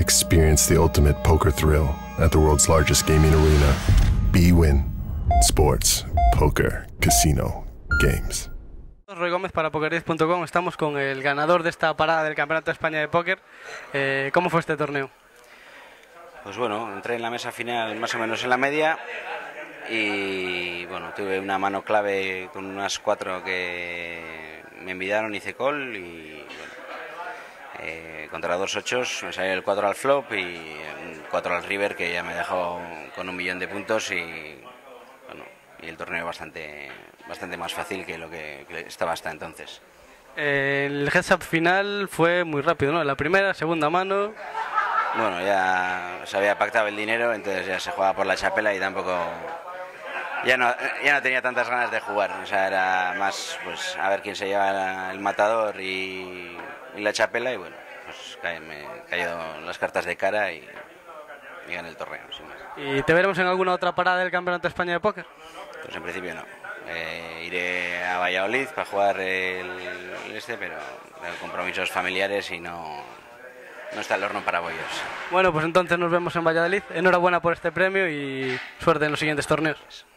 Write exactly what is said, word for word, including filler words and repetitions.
Experience the ultimate poker thrill at the world's largest gaming arena. bwin Sports, Poker, Casino, Games. Roy Gómez para poker diez punto com. Estamos con el ganador de esta parada del Campeonato de España de Póker. Eh, ¿Cómo fue este torneo? Pues bueno, entré en la mesa final más o menos en la media y bueno, tuve una mano clave con unas cuatro que me envidiaron, hice call y bueno, eh, contra dos ochos me salió el cuatro al flop y un cuatro al river que ya me dejó con un millón de puntos y bueno, y el torneo bastante, bastante más fácil que lo que, que estaba hasta entonces. Eh, el heads up final fue muy rápido, ¿no? La primera, segunda mano. Bueno, ya se había pactado el dinero, entonces ya se jugaba por la chapela y tampoco... Ya no, ya no tenía tantas ganas de jugar, o sea, era más pues a ver quién se lleva el matador y, y la chapela y bueno, pues cae, me cayeron las cartas de cara y, y gané el torneo, sin más. ¿Y te veremos en alguna otra parada del Campeonato de España de Póker? Pues en principio no. Eh, iré a Valladolid para jugar el, el este, pero tengo compromisos familiares y no, no está el horno para bollos. Bueno, pues entonces nos vemos en Valladolid. Enhorabuena por este premio y suerte en los siguientes torneos.